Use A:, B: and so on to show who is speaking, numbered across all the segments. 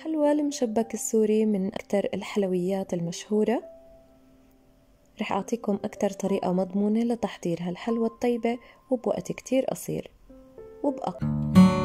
A: حلوى المشبك السوري من أكثر الحلويات المشهورة. رح أعطيكم أكثر طريقة مضمونة لتحضير هالحلوى الطيبة وبوقت كتير قصير وبأقل.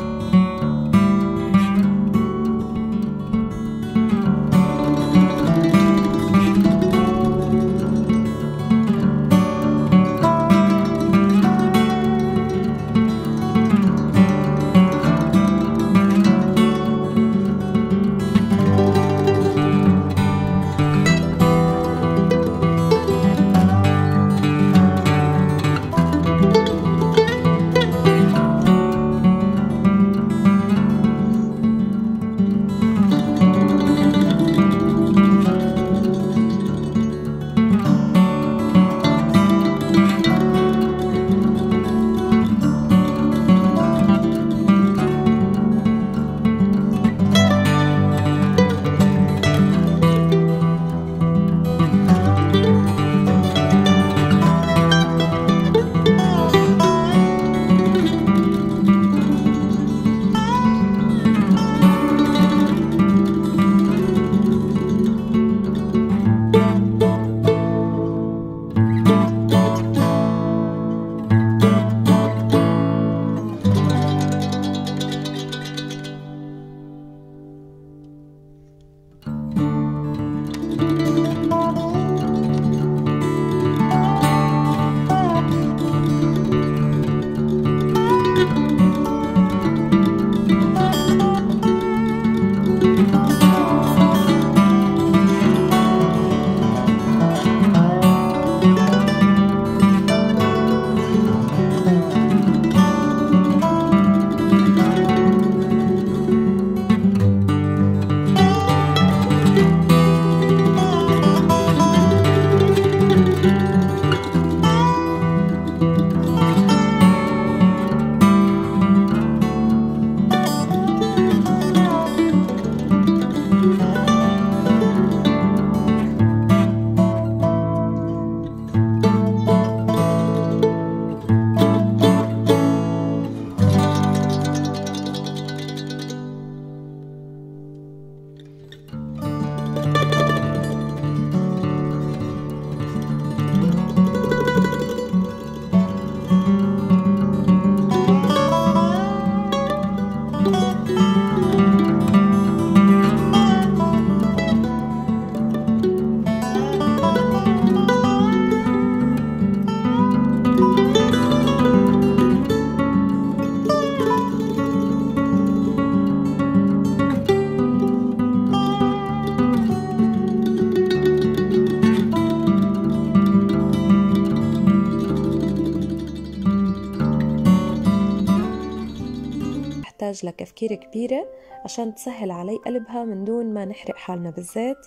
A: تحتاج لكفكيرة كبيرة عشان تسهل علي قلبها من دون ما نحرق حالنا بالزيت.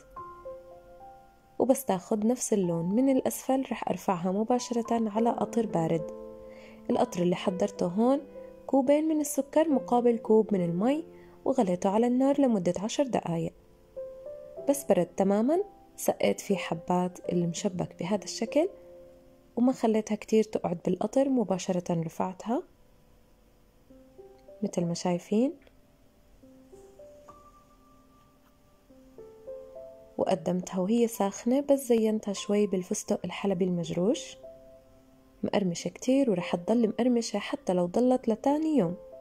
A: وبس تاخد نفس اللون من الأسفل رح أرفعها مباشرة على قطر بارد. القطر اللي حضرته هون 2 كوب من السكر مقابل 1 كوب من المي، وغليته على النار لمدة 10 دقايق. بس برد تماما سقيت فيه حبات المشبك بهذا الشكل وما خليتها كتير تقعد بالقطر، مباشرة رفعتها مثل ما شايفين وقدمتها وهي ساخنة، بس زينتها شوي بالفستق الحلبي المجروش مقرمشة كتير، ورح تضل مقرمشة حتى لو ضلت لتاني يوم.